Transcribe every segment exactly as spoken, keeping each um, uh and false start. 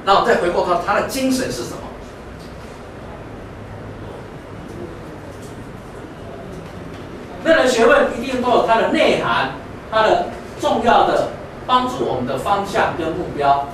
然后再回过头，他的精神是什么？任何学问一定都有它的内涵，它的重要的帮助我们的方向跟目标。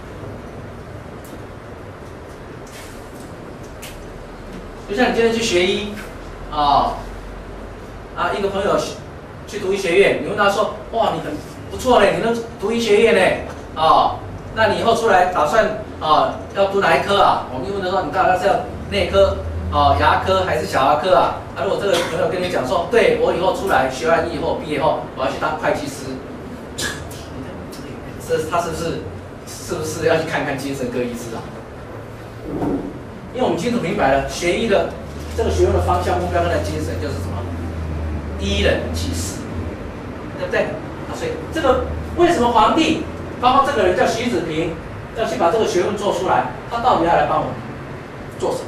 就像你今天去学医，啊、啊，一个朋友去读医学院，你问他说，哇，你很不错嘞，你能读医学院嘞，啊，那你以后出来打算啊要读哪一科啊？我们就问他说，你大概是要内科？哦，牙科还是小儿科啊？啊，如果这个朋友跟你讲说，对我以后出来学完医以后毕业后，我要去当会计师，这他是不是是不是要去看看精神科医师啊？因为我们清楚明白了，学医的这个学问的方向、目标跟它的精神就是什么？医人济世，对不对？啊，所以这个为什么皇帝，包括这个人叫徐子平，要去把这个学问做出来，他到底要来帮我们做什么？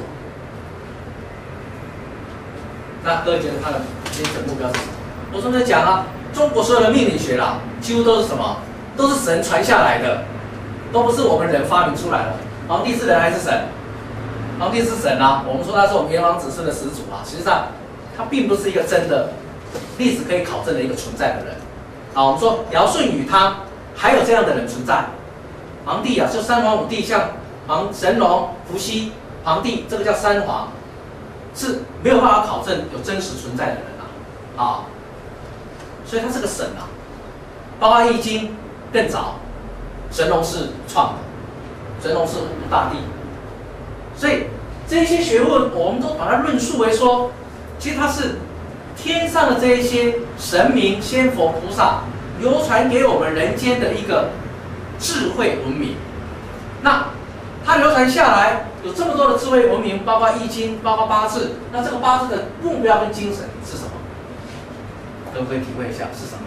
那各位觉得他的精神目标是什么？我刚才讲啊，中国所有的命理学啦，几乎都是什么？都是神传下来的，都不是我们人发明出来的。皇帝是人还是神？皇帝是神啊，我们说他是我们炎黄子孙的始祖啊。实际上，他并不是一个真的历史可以考证的一个存在的人。啊，我们说尧舜禹汤，还有这样的人存在。皇帝啊，就三皇五帝，像皇神农、伏羲、皇帝，这个叫三皇。是没有办法考证有真实存在的人啊，啊，所以他是个神啊，包括《易经》更早，神农氏创的，神农氏五大帝，所以这些学问我们都把它论述为说，其实它是天上的这一些神明、仙佛、菩萨流传给我们人间的一个智慧文明，那它流传下来。有这么多的智慧文明，包括易经，包括八字，那这个八字的目标跟精神是什么？可不可以体会一下是什么？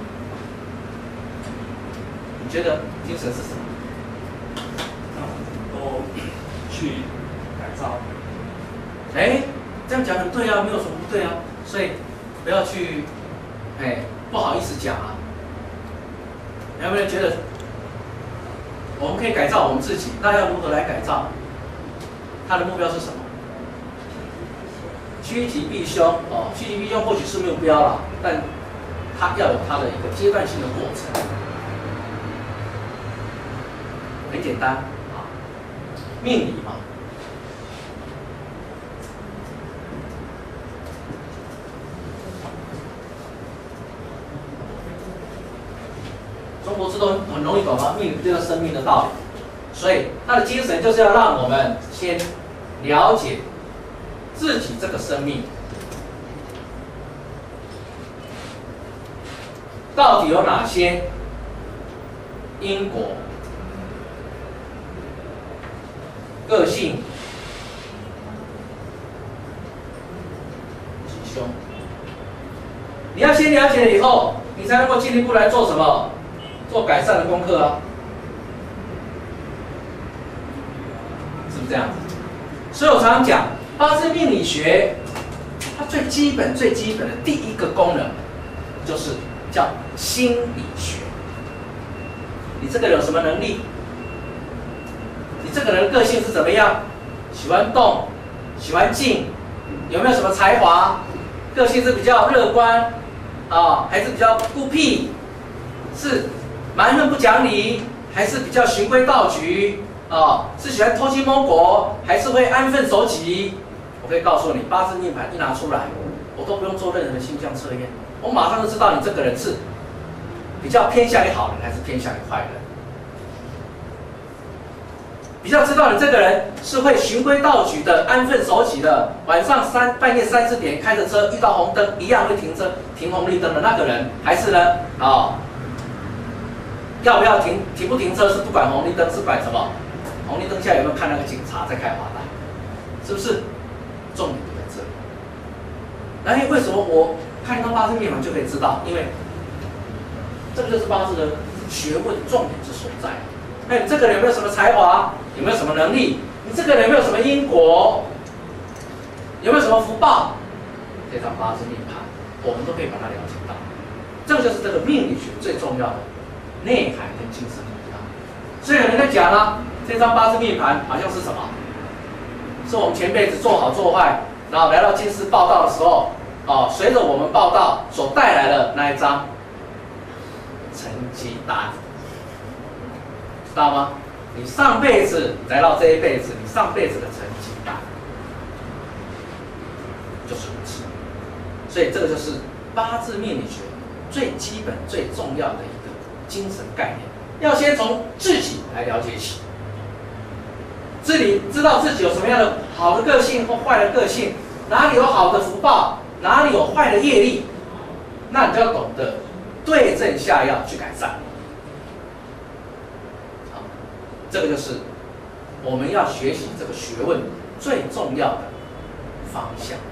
你觉得精神是什么？ 都去改造。 哎，这样讲很对啊，没有什么不对啊，所以不要去，哎，不好意思讲啊。有没有人觉得我们可以改造我们自己？那要如何来改造？他的目标是什么？趋吉避凶哦，趋吉避凶或许是目标了，但它要有它的一个阶段性的过程。很简单啊，命理嘛。中国字都很容易懂啊，命理就是生命的道理。所以他的精神就是要让我们先了解自己这个生命到底有哪些因果、个性、吉凶。你要先了解了以后，你才能够进一步来做什么？做改善的功课啊。这样子，所以我常常讲八字命理学，它最基本、最基本的第一个功能，就是叫心理学。你这个人有什么能力？你这个人的个性是怎么样？喜欢动，喜欢静，有没有什么才华？个性是比较乐观啊，还是比较孤僻？是蛮横不讲理，还是比较循规蹈矩？哦，是喜欢偷鸡摸狗，还是会安分守己？我可以告诉你，八字命盘一拿出来，我都不用做任何的星象测验，我马上就知道你这个人是比较偏向于好人，还是偏向于坏人。比较知道你这个人是会循规蹈矩的、安分守己的，晚上三半夜三四点开着车遇到红灯一样会停车停红绿灯的那个人，还是呢？哦，要不要停停不停车是不管红绿灯，是管什么？红绿灯下有没有看那个警察在开滑单？是不是？重点就在这里。那为什么我看到八字命盘就可以知道？因为这个就是八字的学问重点之所在。哎，你这个人有没有什么才华？有没有什么能力？你这个人有没有什么因果？有没有什么福报？这张八字命盘，我们都可以把它了解到。这个就是这个命理学最重要的内涵跟精神目标。所以有人在讲啊， 这张八字命盘好像是什么？是我们前辈子做好做坏，然后来到今世报道的时候，哦，随着我们报道所带来的那一张成绩单，知道吗？你上辈子来到这一辈子，你上辈子的成绩单就是如此。所以这个就是八字命理学最基本、最重要的一个精神概念，要先从自己来了解起。自己知道自己有什么样的好的个性或坏的个性，哪里有好的福报，哪里有坏的业力，那你就要懂得对症下药去改善。好，这个就是我们要学习这个学问最重要的方向。